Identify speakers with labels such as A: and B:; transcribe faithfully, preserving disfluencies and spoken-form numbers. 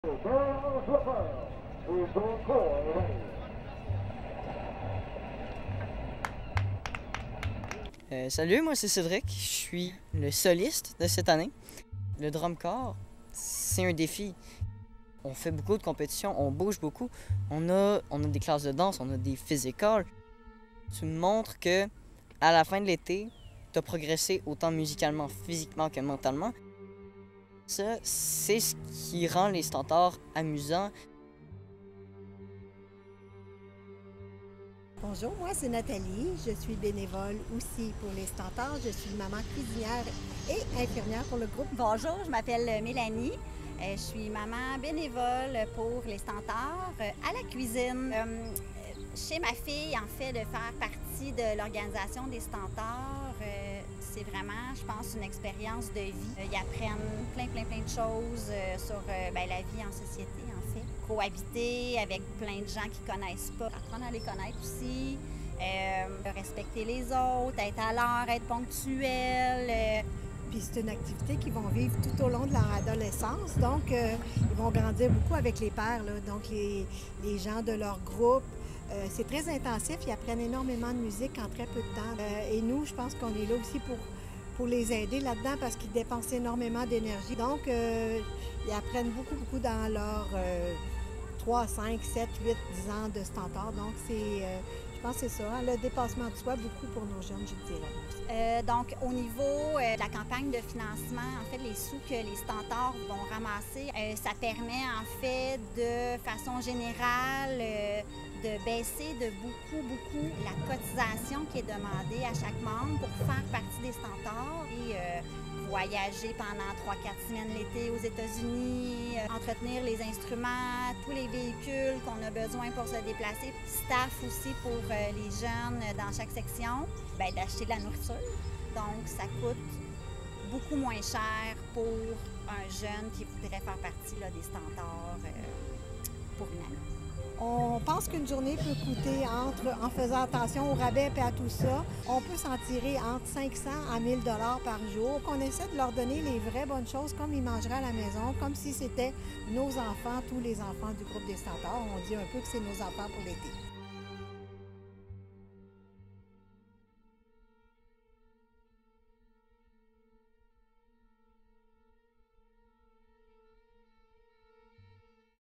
A: Euh, salut, moi c'est Cédric, je suis le soliste de cette année. Le drum corps, c'est un défi. On fait beaucoup de compétitions, on bouge beaucoup. On a, on a des classes de danse, on a des physicals. Tu me montres que à la fin de l'été, tu as progressé autant musicalement, physiquement que mentalement. Ça, c'est ce qui rend les Stentors amusants.
B: Bonjour, moi c'est Nathalie. Je suis bénévole aussi pour les Stentors. Je suis maman cuisinière et infirmière pour le groupe.
C: Bonjour, je m'appelle Mélanie. Je suis maman bénévole pour les Stentors à la cuisine. Chez ma fille, en fait, de faire partie de l'organisation des Stentors, c'est vraiment, je pense, une expérience de vie. Ils apprennent plein, plein, plein de choses sur bien, la vie en société, en fait. Cohabiter avec plein de gens qu'ils ne connaissent pas. Apprendre à les connaître aussi. Euh, respecter les autres, être à l'heure, être ponctuel. Euh...
B: Puis c'est une activité qu'ils vont vivre tout au long de leur adolescence. Donc, euh, ils vont grandir beaucoup avec les pairs, là. Donc les, les gens de leur groupe. Euh, c'est très intensif, ils apprennent énormément de musique en très peu de temps. Euh, et nous, je pense qu'on est là aussi pour, pour les aider là-dedans parce qu'ils dépensent énormément d'énergie. Donc, euh, ils apprennent beaucoup, beaucoup dans leur euh, trois, cinq, sept, huit, dix ans de Stentors. Donc, c'est, euh, je pense que c'est ça, hein, le dépassement de soi, beaucoup pour nos jeunes, je dirais.
C: Euh, donc, au niveau euh, de la campagne de financement, en fait, les sous que les Stentors vont ramasser, euh, ça permet, en fait, de façon générale, euh, de baisser de beaucoup, beaucoup la cotisation qui est demandée à chaque membre pour faire partie des Stentors et euh, voyager pendant trois quatre semaines l'été aux États-Unis, euh, entretenir les instruments, tous les véhicules qu'on a besoin pour se déplacer, staff aussi pour euh, les jeunes dans chaque section, bien, d'acheter de la nourriture. Donc, ça coûte beaucoup moins cher pour un jeune qui voudrait faire partie là, des Stentors euh, pour une année.
B: On pense qu'une journée peut coûter, entre, en faisant attention au rabais et à tout ça, on peut s'en tirer entre cinq cents à mille dollars par jour. On essaie de leur donner les vraies bonnes choses comme ils mangeraient à la maison, comme si c'était nos enfants, tous les enfants du groupe des Stentors. On dit un peu que c'est nos enfants pour l'été.